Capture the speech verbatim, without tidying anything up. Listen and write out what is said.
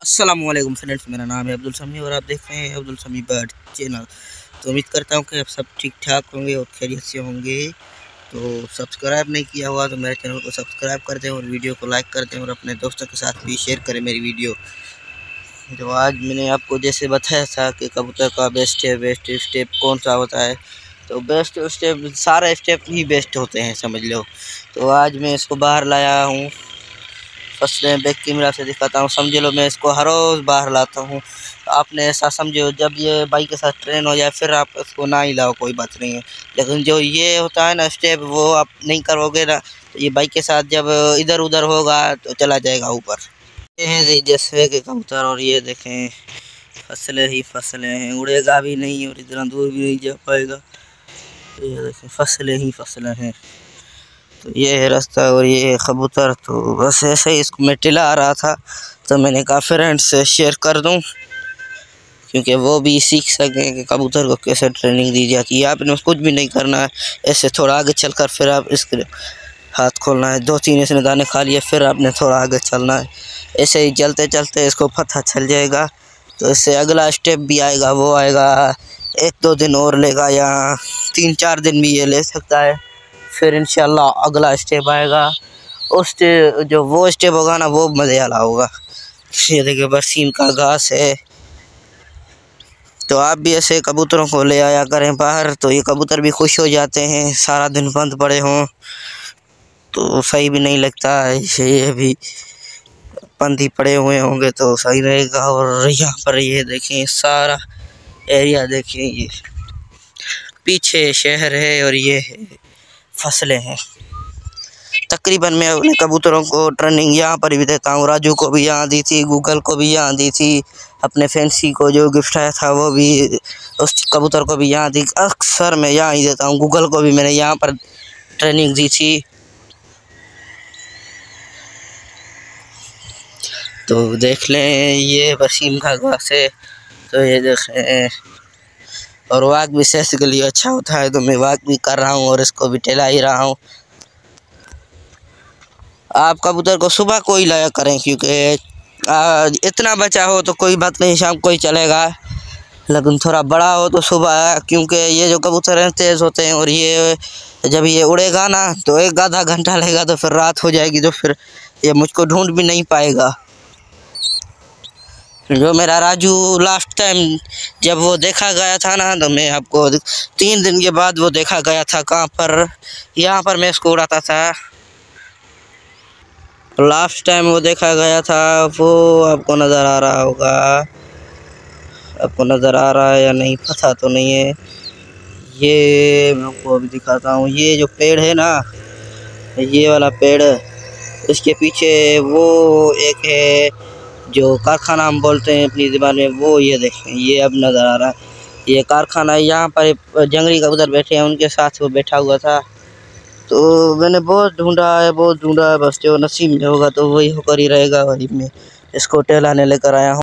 अस्सलामुअलैकुम फ्रेंड्स, मेरा नाम है अब्दुल समी और आप देख रहे हैं अब्दुल समी बर्ड चैनल। तो उम्मीद करता हूं कि आप सब ठीक ठाक होंगे और खैरियत से होंगे। तो सब्सक्राइब नहीं किया हुआ तो मेरे चैनल को सब्सक्राइब कर दें और वीडियो को लाइक कर दें और अपने दोस्तों के साथ भी शेयर करें मेरी वीडियो। तो आज मैंने आपको जैसे बताया था कि कबूतर का बेस्ट है बेस्ट स्टेप कौन सा होता है, तो बेस्ट स्टेप सारे स्टेप ही बेस्ट होते हैं समझ लो। तो आज मैं इसको बाहर लाया हूँ, फर्स्ट बैक कैमरा से दिखाता हूँ। समझ लो मैं इसको हर रोज़ बाहर लाता हूँ। आपने ऐसा समझो जब ये बाइक के साथ ट्रेन हो जाए फिर आप इसको ना ही लाओ, कोई बात नहीं है। लेकिन जो ये होता है ना स्टेप, वो आप नहीं करोगे ना तो ये बाइक के साथ जब इधर उधर होगा तो चला जाएगा ऊपर। ये है जैसे कि कबूतर, और ये देखें फसलें ही फसलें हैं, उड़ेगा भी नहीं और इतना दूर भी नहीं जा पाएगा। ये देखें फसलें ही फसलें हैं। तो ये है रास्ता और ये है कबूतर। तो बस ऐसे ही इसको मैं टिला आ रहा था तो मैंने कहा फ्रेंड्स से शेयर कर दूं, क्योंकि वो भी सीख सकें कि कबूतर को कैसे ट्रेनिंग दी जाती है। आपने कुछ भी नहीं करना है, ऐसे थोड़ा आगे चलकर फिर आप इसके हाथ खोलना है। दो तीन इसने दाने खा लिए फिर आपने थोड़ा आगे चलना है। ऐसे ही चलते चलते इसको पता चल जाएगा। तो इससे अगला स्टेप भी आएगा, वो आएगा एक दो दिन और लेगा या तीन चार दिन भी ये ले सकता है। फिर इंशाल्लाह अगला स्टेप आएगा, उस स्टेप जो वो स्टेप होगा ना वो मज़े वाला होगा। ये देखिए बरसीम का घास है। तो आप भी ऐसे कबूतरों को ले आया करें बाहर, तो ये कबूतर भी खुश हो जाते हैं। सारा दिन बंद पड़े हों तो सही भी नहीं लगता है, ये भी बंद ही पड़े हुए होंगे तो सही रहेगा। और यहाँ पर ये देखें सारा एरिया देखें, ये पीछे शहर है और ये फसलें हैं। तकरीबन मैं अपने कबूतरों को ट्रेनिंग यहाँ पर भी देता हूँ। राजू को भी यहाँ दी थी, गूगल को भी यहाँ दी थी, अपने फैंसी को जो गिफ्ट आया था वो भी, उस कबूतर को भी यहाँ दी। अक्सर मैं यहाँ ही देता हूँ। गूगल को भी मैंने यहाँ पर ट्रेनिंग दी थी। तो देख लें ये वसीम का घास है। तो ये देखें, और वाक भी सेहत के लिए अच्छा होता है, तो मैं वाक भी कर रहा हूँ और इसको भी टेला ही रहा हूँ। आप कबूतर को सुबह को ही लाया करें, क्योंकि इतना बचा हो तो कोई बात नहीं, शाम को ही चलेगा। लेकिन थोड़ा बड़ा हो तो सुबह, क्योंकि ये जो कबूतर हैं तेज़ होते हैं और ये जब ये उड़ेगा ना तो एक आधा घंटा लगेगा तो फिर रात हो जाएगी, तो फिर ये मुझको ढूंढ भी नहीं पाएगा। जो मेरा राजू लास्ट टाइम जब वो देखा गया था ना, तो मैं आपको तीन दिन के बाद वो देखा गया था। कहाँ पर? यहाँ पर मैं इसको उड़ाता था। लास्ट टाइम वो देखा गया था, वो आपको नज़र आ रहा होगा। आपको नज़र आ रहा है या नहीं पता तो नहीं है। ये मैं आपको अभी दिखाता हूँ। ये जो पेड़ है ना, ये वाला पेड़, इसके पीछे वो एक है जो कारखाना हम बोलते हैं अपनी ज़बान में, वो ये देखें, ये अब नज़र आ रहा है। ये कारखाना है। यहाँ पर जंगली कबूतर बैठे हैं, उनके साथ वो बैठा हुआ था। तो मैंने बहुत ढूंढा है बहुत ढूंढा है, बस जो नसीब में होगा तो वही होकर ही रहेगा। वही मैं इसको टहलाने लेकर आया हूँ।